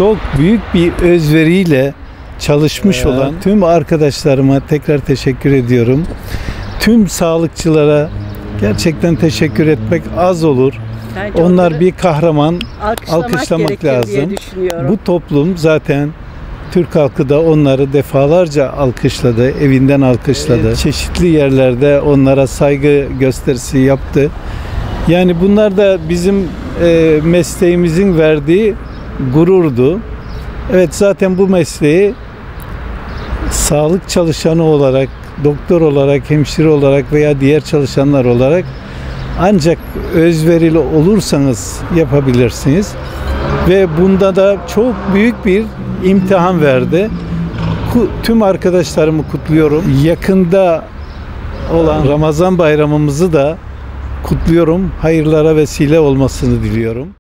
çok büyük bir özveriyle çalışmış olan tüm arkadaşlarıma tekrar teşekkür ediyorum. Tüm sağlıkçılara gerçekten teşekkür etmek az olur. Onlar bir kahraman, alkışlamak lazım. Bu toplum zaten, Türk halkı da onları defalarca alkışladı, evinden alkışladı. Evet. Çeşitli yerlerde onlara saygı gösterisi yaptı. Yani bunlar da bizim mesleğimizin verdiği gururdu. Evet, zaten bu mesleği sağlık çalışanı olarak, doktor olarak, hemşire olarak veya diğer çalışanlar olarak ancak özverili olursanız yapabilirsiniz. Ve bunda da çok büyük bir imtihan verdi. Tüm arkadaşlarımı kutluyorum. Yakında olan Ramazan bayramımızı da kutluyorum. Hayırlara vesile olmasını diliyorum.